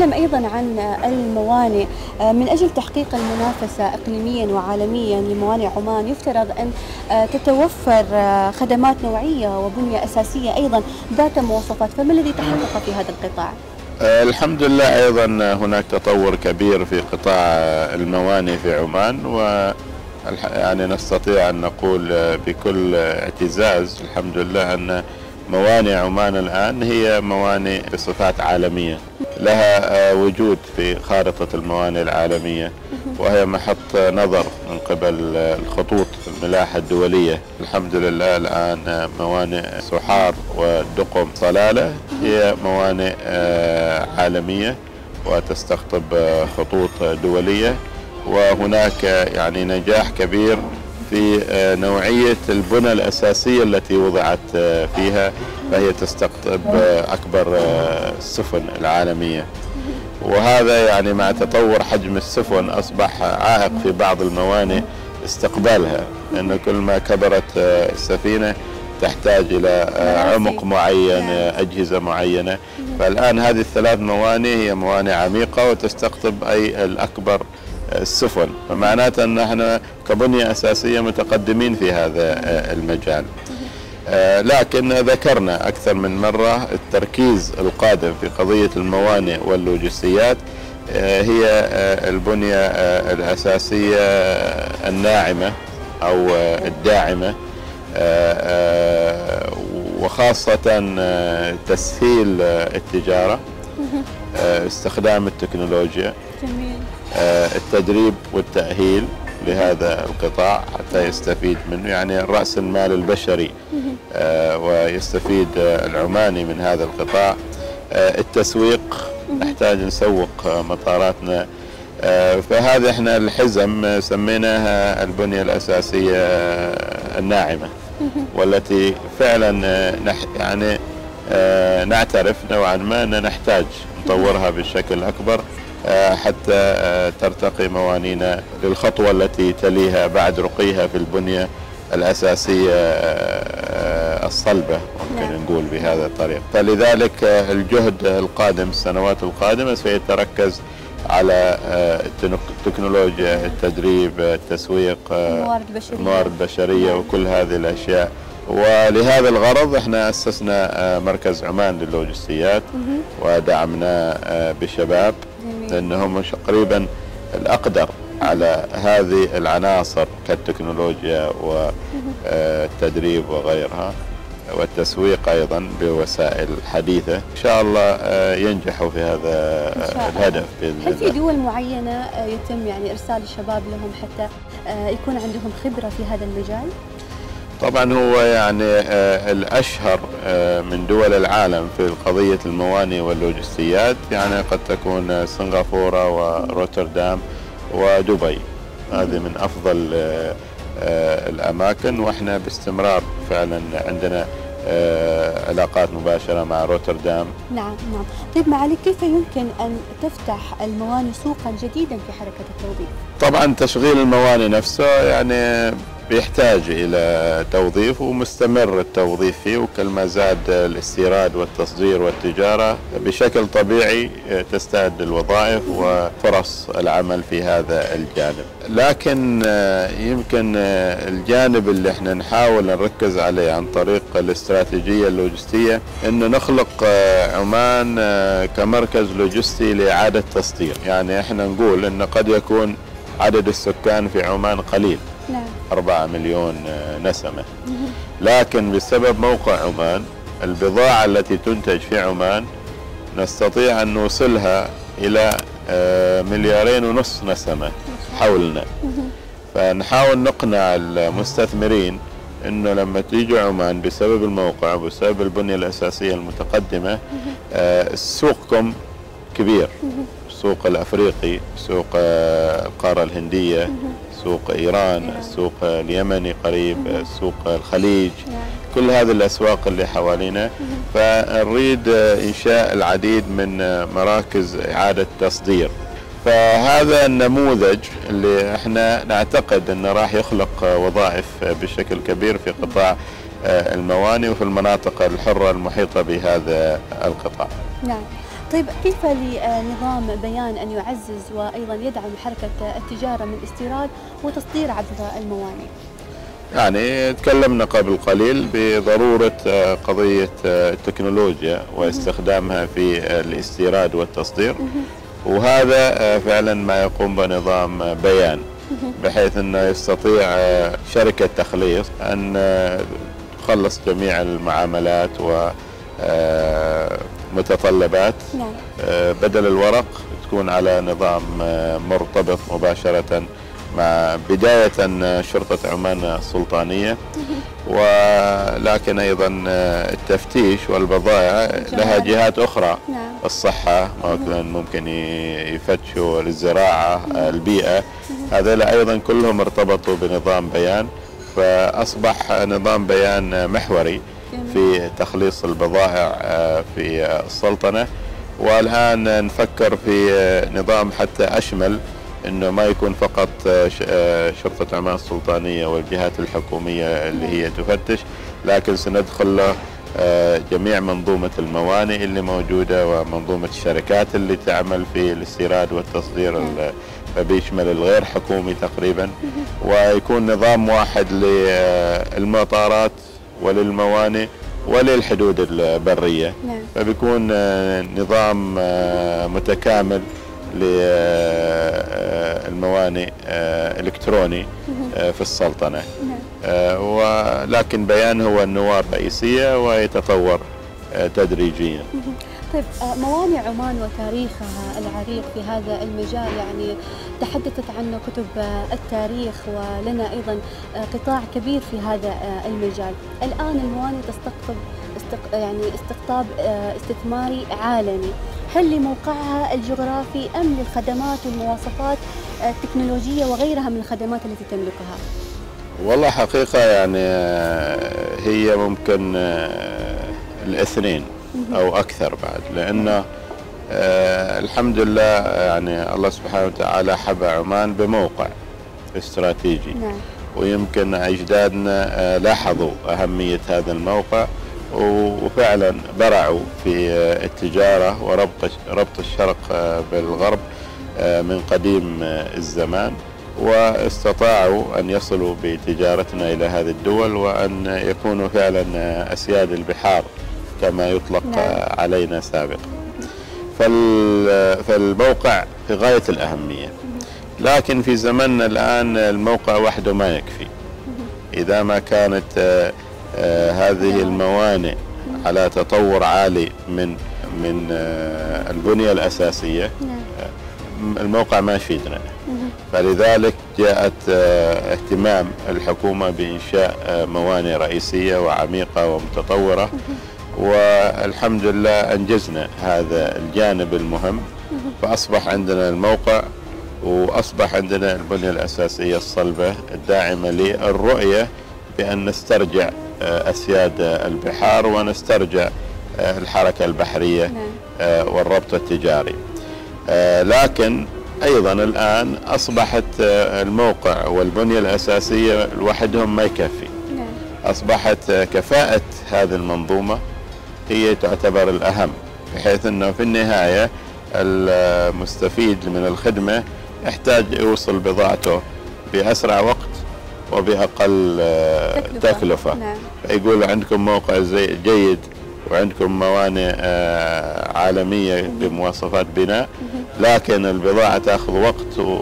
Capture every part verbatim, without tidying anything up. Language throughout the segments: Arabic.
نتكلم أيضا عن الموانئ من أجل تحقيق المنافسة إقليميا وعالميا لموانئ عمان. يفترض أن تتوفر خدمات نوعية وبنية أساسية أيضا ذات مواصفات، فما الذي تحقق في هذا القطاع؟ الحمد لله أيضا هناك تطور كبير في قطاع الموانئ في عمان، و يعني نستطيع أن نقول بكل اعتزاز الحمد لله أن موانئ عمان الآن هي موانئ بصفات عالمية، لها وجود في خارطة الموانئ العالمية، وهي محط نظر من قبل الخطوط الملاحة الدولية. الحمد لله الآن موانئ سحار والدقم صلالة هي موانئ عالمية وتستقطب خطوط دولية، وهناك يعني نجاح كبير في نوعية البنى الأساسية التي وضعت فيها، فهي تستقطب أكبر السفن العالمية، وهذا يعني مع تطور حجم السفن أصبح عائق في بعض الموانئ استقبالها، لأن كل ما كبرت السفينة تحتاج إلى عمق معين، أجهزة معينة. فالآن هذه الثلاث موانئ هي موانئ عميقة وتستقطب أي الأكبر السفن، فمعناته أن احنا كبنية أساسية متقدمين في هذا المجال. لكن ذكرنا أكثر من مرة التركيز القادم في قضية الموانئ واللوجستيات هي البنية الأساسية الناعمة أو الداعمة، وخاصة تسهيل التجارة، استخدام التكنولوجيا، التدريب والتأهيل لهذا القطاع حتى يستفيد منه، يعني رأس المال البشري ويستفيد العماني من هذا القطاع. التسويق، نحتاج نسوق مطاراتنا، فهذه احنا الحزم سميناها البنية الأساسية الناعمة، والتي فعلا يعني نعترف نوعا ما أن نحتاج نطورها بشكل أكبر حتى ترتقي موانينا للخطوة التي تليها بعد رقيها في البنية الأساسية الصلبة، ممكن نعم. نقول بهذا الطريق. فلذلك الجهد القادم السنوات القادمة سيتركز على التكنولوجيا، التدريب، التسويق، الموارد البشرية, الموارد البشرية نعم. وكل هذه الأشياء. ولهذا الغرض احنا أسسنا مركز عمان للوجستيات ودعمنا بشباب، لأنهم تقريبا الأقدر على هذه العناصر كالتكنولوجيا والتدريب وغيرها، والتسويق أيضا بوسائل حديثة. إن شاء الله ينجحوا في هذا الهدف بإذن الله. هل في دول معينة يتم يعني إرسال الشباب لهم حتى يكون عندهم خبرة في هذا المجال؟ طبعا هو يعني الأشهر من دول العالم في قضية الموانئ واللوجستيات يعني قد تكون سنغافورة وروتردام ودبي، هذه من أفضل الأماكن، وإحنا باستمرار فعلا عندنا علاقات مباشرة مع روتردام. نعم نعم. طيب معالي، كيف يمكن أن تفتح الموانئ سوقا جديدا في حركة التوظيف؟ طبعا تشغيل الموانئ نفسه يعني بيحتاج إلى توظيف ومستمر التوظيف فيه، وكل ما زاد الاستيراد والتصدير والتجارة بشكل طبيعي تزداد الوظائف وفرص العمل في هذا الجانب. لكن يمكن الجانب اللي احنا نحاول نركز عليه عن طريق الاستراتيجية اللوجستية انه نخلق عمان كمركز لوجستي لإعادة تصدير. يعني احنا نقول ان قد يكون عدد السكان في عمان قليل، نعم. أربعة مليون نسمة، لكن بسبب موقع عمان البضاعة التي تنتج في عمان نستطيع أن نوصلها إلى مليارين ونصف نسمة حولنا. فنحاول نقنع المستثمرين أنه لما تيجوا عمان بسبب الموقع وبسبب البنية الأساسية المتقدمة سوقكم كبير، السوق الأفريقي، سوق القارة الهندية، سوق إيران، السوق اليمني قريب، سوق الخليج، كل هذه الأسواق اللي حوالينا. فنريد إنشاء العديد من مراكز إعادة تصدير. فهذا النموذج اللي احنا نعتقد أنه راح يخلق وظائف بشكل كبير في قطاع الموانئ وفي المناطق الحرة المحيطة بهذا القطاع. نعم. طيب كيف لنظام بيان أن يعزز وأيضا يدعم حركة التجارة من استيراد وتصدير عبر الموانئ؟ يعني تكلمنا قبل قليل بضرورة قضية التكنولوجيا واستخدامها في الاستيراد والتصدير، وهذا فعلا ما يقوم بنظام بيان بحيث أنه يستطيع شركة تخليص أن تخلص جميع المعاملات ومتطلبات بدل الورق، تكون على نظام مرتبط مباشرة مع بداية شرطة عمان السلطانية، ولكن أيضا التفتيش والبضائع لها جهات أخرى. الصحة مثلا ممكن يفتشوا، الزراعة، البيئة، هذول أيضا كلهم ارتبطوا بنظام بيان، فأصبح نظام بيان محوري في تخليص البضائع في السلطنة. والآن نفكر في نظام حتى أشمل، انه ما يكون فقط شرطة عمان السلطانية والجهات الحكومية اللي هي تفتش، لكن سندخل له جميع منظومة الموانئ اللي موجودة ومنظومة الشركات اللي تعمل في الاستيراد والتصدير، فبيشمل الغير حكومي تقريبا، ويكون نظام واحد للمطارات وللموانئ وللحدود البرية، فبيكون نظام متكامل للموانئ الإلكتروني في السلطنة. ولكن بيان هو النواة الرئيسية ويتطور تدريجيا. طيب موانئ عمان وتاريخها العريق في هذا المجال، يعني تحدثت عنه كتب التاريخ، ولنا أيضا قطاع كبير في هذا المجال. الآن الموانئ تستقطب استق... يعني استقطاب استثماري عالمي، هل لموقعها الجغرافي أم للخدمات والمواصفات التكنولوجية وغيرها من الخدمات التي تملكها؟ والله حقيقة يعني هي ممكن الاثنين أو أكثر بعد، لأنه الحمد لله يعني الله سبحانه وتعالى حبى عمان بموقع استراتيجي. نعم. ويمكن أجدادنا لاحظوا أهمية هذا الموقع وفعلا برعوا في التجارة وربط ربط الشرق بالغرب من قديم الزمان، واستطاعوا أن يصلوا بتجارتنا إلى هذه الدول وأن يكونوا فعلا أسياد البحار كما يطلق علينا سابقا. فالموقع في غاية الأهمية، لكن في زمننا الآن الموقع وحده ما يكفي. إذا ما كانت هذه الموانئ على تطور عالي من من البنية الأساسية، الموقع ما يفيدنا. فلذلك جاءت اهتمام الحكومة بإنشاء موانئ رئيسية وعميقة ومتطورة، والحمد لله أنجزنا هذا الجانب المهم، فأصبح عندنا الموقع وأصبح عندنا البنية الأساسية الصلبة الداعمة للرؤية بأن نسترجع أسياد البحار ونسترجع الحركة البحرية والربط التجاري. لكن أيضا الآن أصبحت الموقع والبنية الأساسية لوحدهم ما يكفي، أصبحت كفاءة هذه المنظومة هي تعتبر الأهم، بحيث أنه في النهاية المستفيد من الخدمة يحتاج يوصل بضاعته بأسرع وقت وبأقل تكلفة, تكلفة. نعم. فيقول عندكم موقع زي جيد وعندكم موانئ عالمية بمواصفات بناء، لكن البضاعة تأخذ وقت و...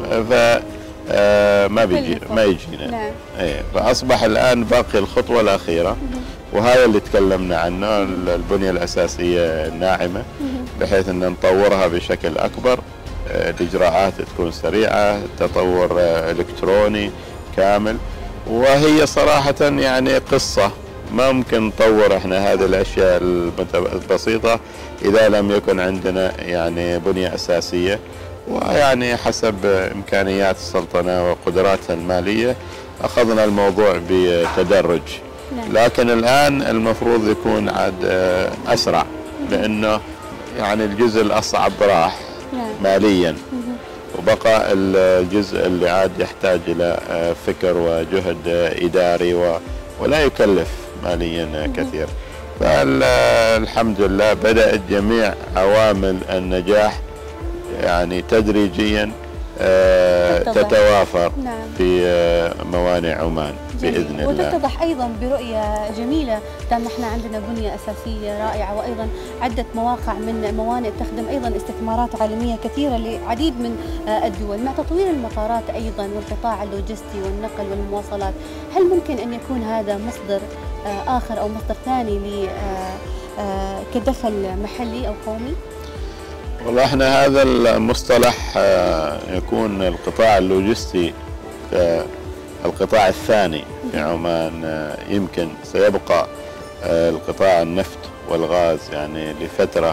فما بيجي ما يجينا. نعم. ايه فأصبح الآن باقي الخطوة الأخيرة، وهذا اللي تكلمنا عنه، البنية الأساسية الناعمة، بحيث أن نطورها بشكل أكبر، الإجراءات تكون سريعة، تطور إلكتروني كامل. وهي صراحة يعني قصة ما ممكن نطور احنا هذه الأشياء البسيطة إذا لم يكن عندنا يعني بنية أساسية، ويعني حسب إمكانيات السلطنة وقدراتها المالية أخذنا الموضوع بتدرج. لكن الآن المفروض يكون عاد أسرع، لأنه يعني الجزء الأصعب راح ماليا، وبقى الجزء اللي عاد يحتاج إلى فكر وجهد إداري ولا يكلف ماليا كثير. فالحمد لله بدأت جميع عوامل النجاح يعني تدريجيا تتوافر نعم. في موانئ عمان بإذن الله. وتتضح أيضا برؤية جميلة، دام نحن عندنا بنية أساسية رائعة وأيضا عدة مواقع من موانئ تخدم أيضا استثمارات عالمية كثيرة لعديد من الدول. مع تطوير المطارات أيضا والقطاع اللوجستي والنقل والمواصلات، هل ممكن أن يكون هذا مصدر آخر أو مصدر ثاني كدخل محلي أو قومي؟ والله احنا هذا المصطلح يكون القطاع اللوجستي القطاع الثاني في عمان، يمكن سيبقى القطاع النفط والغاز يعني لفترة.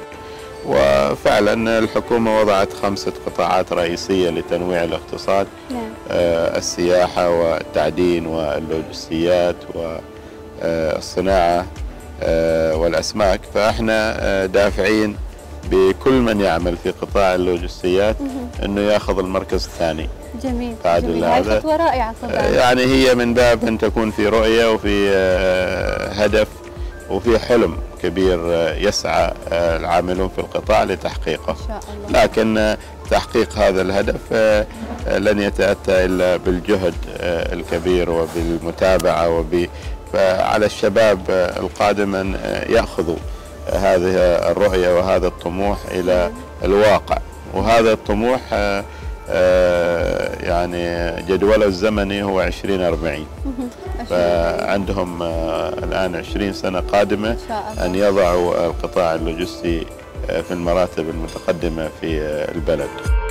وفعلا الحكومة وضعت خمسة قطاعات رئيسية لتنويع الاقتصاد، السياحة والتعدين واللوجستيات والصناعة والأسماك. فاحنا دافعين بكل من يعمل في قطاع اللوجستيات انه ياخذ المركز الثاني. جميل. جميل. هاي خطوة رائعة طبعا. يعني هي من باب ان تكون في رؤية وفي هدف وفي حلم كبير يسعى العاملون في القطاع لتحقيقه. إن شاء الله. لكن تحقيق هذا الهدف لن يتأتى الا بالجهد الكبير وبالمتابعة وب فعلى الشباب القادم ان ياخذوا هذه الرؤية وهذا الطموح إلى الواقع. وهذا الطموح يعني جدوله الزمني هو عشرين أربعين، فعندهم الآن عشرين سنة قادمة أن يضعوا القطاع اللوجستي في المراتب المتقدمة في البلد.